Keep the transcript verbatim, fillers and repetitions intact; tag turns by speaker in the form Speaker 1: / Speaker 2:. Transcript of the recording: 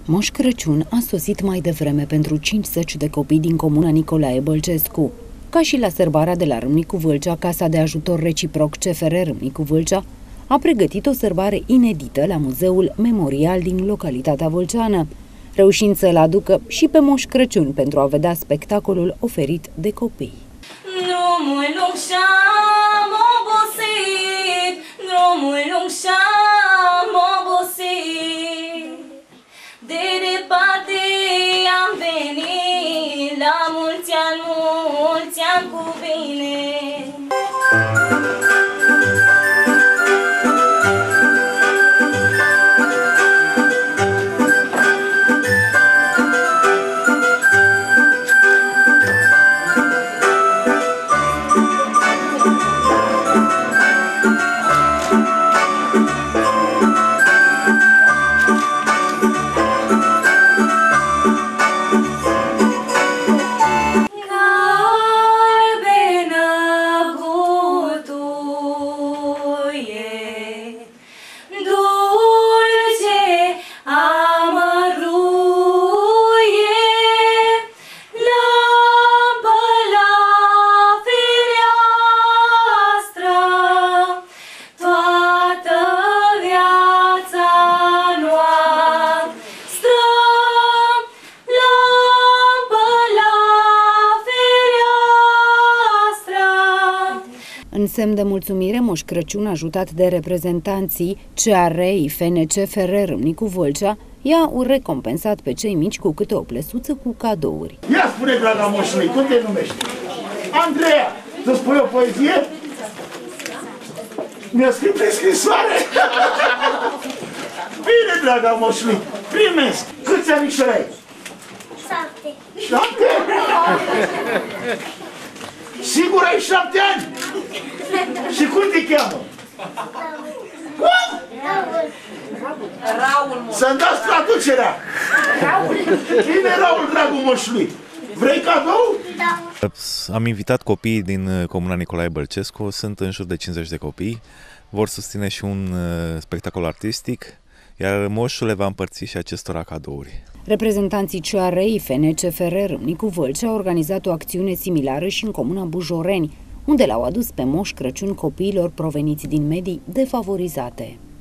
Speaker 1: Moș Crăciun a sosit mai devreme pentru cincizeci de copii din comuna Nicolae Bălcescu. Ca și la sărbarea de la Râmnicu Vâlcea, Casa de Ajutor Reciproc C F R Râmnicu Vâlcea a pregătit o sărbare inedită la Muzeul Memorial din localitatea vâlceană, reușind să-l aducă și pe Moș Crăciun pentru a vedea spectacolul oferit de copii.
Speaker 2: Drumul lung și-am obosit, drumul lung și-am obosit, de departe am venit, la mulți ani, mulți ani cu bine.
Speaker 1: În semn de mulțumire, Moș Crăciun, ajutat de reprezentanții C A R I F N C F R Râmnicu Vâlcea, i-a recompensat pe cei mici cu câte o plăsuță cu cadouri.
Speaker 3: Ia spune, draga moșului, cum te numești? Andreea, să spui o poezie? Mi-a scris pe scrisoare? Bine, draga moșului, primesc! Câți anișori ai?
Speaker 4: Șapte.
Speaker 3: Șapte? Sigur ai șapte ani? Și cum te cheamă? Cum?
Speaker 2: Raul.
Speaker 3: Să-mi dați traducerea! Bine, Raul, dragul moșului! Vrei cadou?
Speaker 4: Da.
Speaker 5: Am invitat copiii din comuna Nicolae Bălcescu, sunt în jur de cincizeci de copii, vor susține și un spectacol artistic, iar moșul le va împărți și acestora cadouri.
Speaker 1: Reprezentanții C A R I F N C F R Râmnicu Vâlcea au organizat o acțiune similară și în comuna Bujoreni, unde l-au adus pe Moș Crăciun copiilor proveniți din medii defavorizate.